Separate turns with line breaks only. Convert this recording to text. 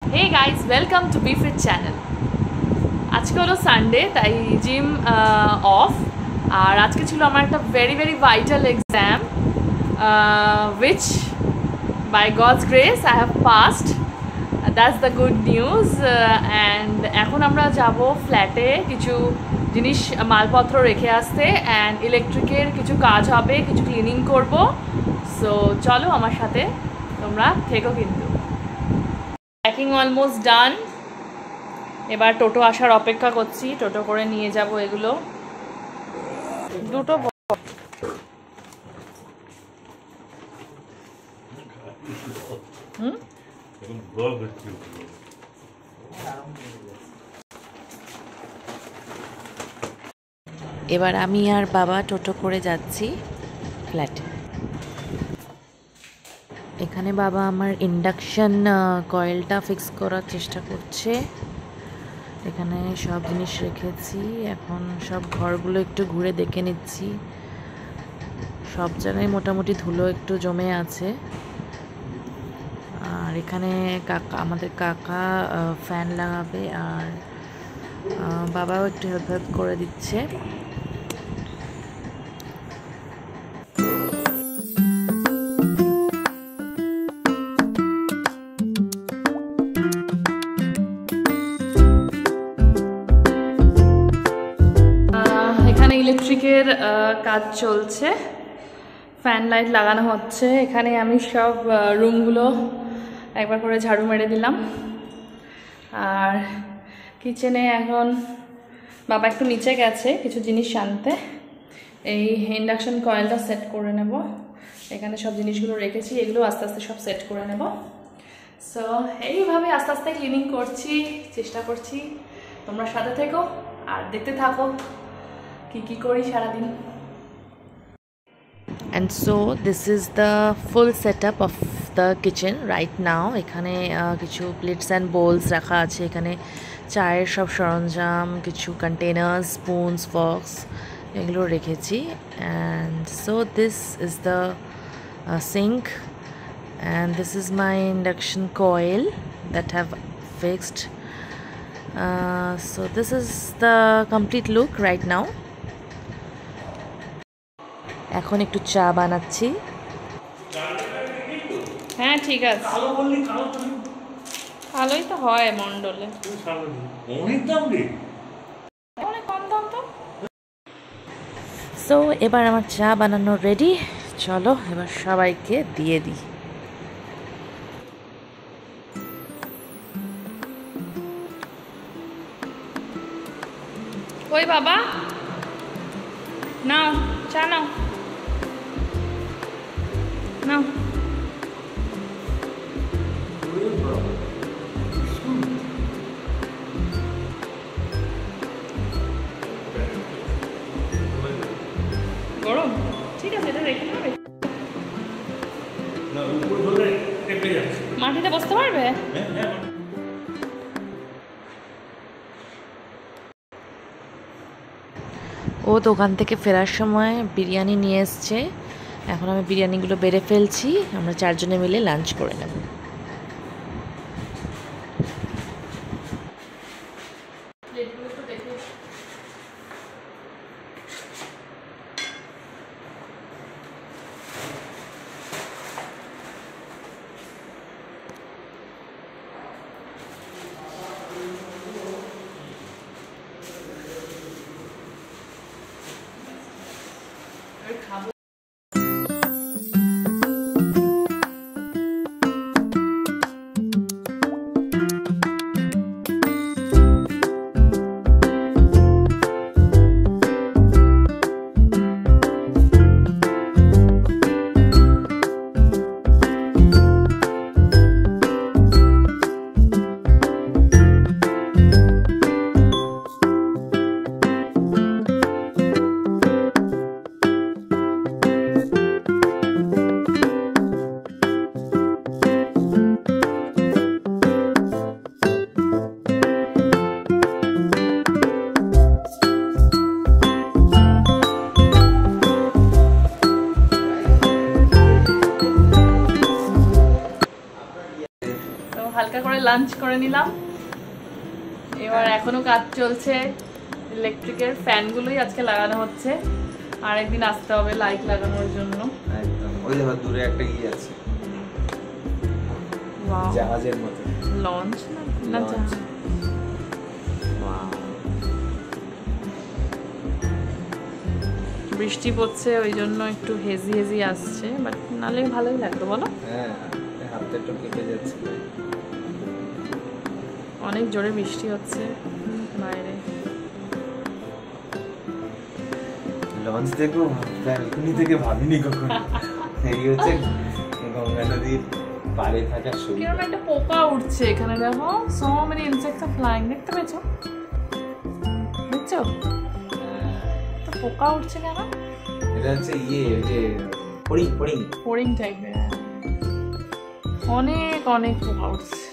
Hey guys, welcome to Be Fit channel. আজকে হলো Sunday, তাই জিম অফ। আর আজকে ছিল আমার একটা very vital exam, which by God's grace I have passed. That's the good news. And এখন আমরা যাব ফ্ল্যাটে কিছু জিনিস মালপত্র রেখে আসতে, অ্যান্ড ইলেকট্রিকের কিছু কাজ হবে, কিছু ক্লিনিং করব। সো চলো আমার সাথে, তোমরা থেকো কিন্তু। Packing almost done. এবার টোটো আসার অপেক্ষা করছি, টোটো করে নিয়ে যাব এগুলো। দুটো
এবার আমি আর বাবা টোটো করে যাচ্ছি ফ্ল্যাটে। এখানে বাবা আমার ইন্ডাকশন কয়েলটা ফিক্স করার চেষ্টা করছে। এখানে সব জিনিস রেখেছি, এখন সব ঘরগুলো একটু ঘুরে দেখে নিচ্ছি। সব জায়গায় মোটামুটি ধুলো একটু জমে আছে। আর এখানে আমাদের কাকা ফ্যান লাগাবে, আর বাবাও একটু হেল্প করে দিচ্ছে।
ইলেকট্রিকের কাজ চলছে, ফ্যান লাইট লাগানো হচ্ছে। এখানে আমি সব রুমগুলো একবার করে ঝাড়ু মেরে দিলাম। আর কিচেনে এখন বাবা একটু নিচে গেছে কিছু জিনিস আনতে। এই ইন্ডাকশন কয়েলটা সেট করে নেব। এখানে সব জিনিসগুলো রেখেছি, এগুলো আস্তে আস্তে সব সেট করে নেব। সো এইভাবে আস্তে আস্তে ক্লিনিং করছি, চেষ্টা করছি। তোমরা সাথে থেকো আর দেখতে থাকো কি করি সারাদিন।
And so this is the full setup of the kitchen right now. এখানে কিছু প্লেটস অ্যান্ড বোলস রাখা আছে, এখানে চায়ের সব সরঞ্জাম, কিছু কন্টেনার্স, স্পুনস, ফর্কস এগুলো রেখেছি। and so this is the sink, and this is my induction coil that have fixed. So this is the complete look right now. এখন একটু চা বানাচ্ছি।
হ্যাঁ ঠিক আছে, ভালোই তো হয় মন্ডলে, অনেক কম দাম তো।
সো এবার আমার চা বানানো রেডি, চলো এবার সবাইকে দিয়ে দিই।
ওই বাবা নাও চা নাও নাও। গরম, ঠিক আছে এটা রেখে নেবে। মাটিতে বসতে পারবে?
ও দোকান থেকে ফেরার সময় বিরিয়ানি নিয়ে এসছে। এখন আমি বিরিয়ানিগুলো বেড়ে ফেলছি, আমরা চারজনে মিলে লাঞ্চ করে নেব।
খাবো। নিলাম। এবার এখনো কাজ চলছে, ইলেকট্রিকের ফ্যানগুলোই আজকে লাগানো হচ্ছে, আর একদিন আসতে হবে লাইট লাগানোর জন্য।
একদম ওই দেখো দূরে একটা ই আছে, জাহাজের মতো।
লঞ্চ না জাহাজ? বৃষ্টি পড়ছে ওই জন্য একটু হেজি হেজি আসছে, বাট নালে ভালোই লাগতো বলো।
হ্যাঁ, হাতটা একটু কেঁপে যাচ্ছে।
অনেক জোরে বৃষ্টি হচ্ছে বাইরে।
লঞ্চ দেখবো ব্যালকনি থেকে ভাবিনি কখনো। এই হচ্ছে গঙ্গা নদীর পাড়ে থাকা সুবিধা।
কিরকম একটা পোকা উঠছে এখানে, দেখো সো মেনি ইনসেক্টস আর ফ্লাইং, দেখতে পেয়েছো? দেখছো তো পোকা উঠছে কেন?
এটা হচ্ছে ইয়ে যে ফড়িং
ফড়িং টাইপের, অনেক অনেক পোকা উঠছে।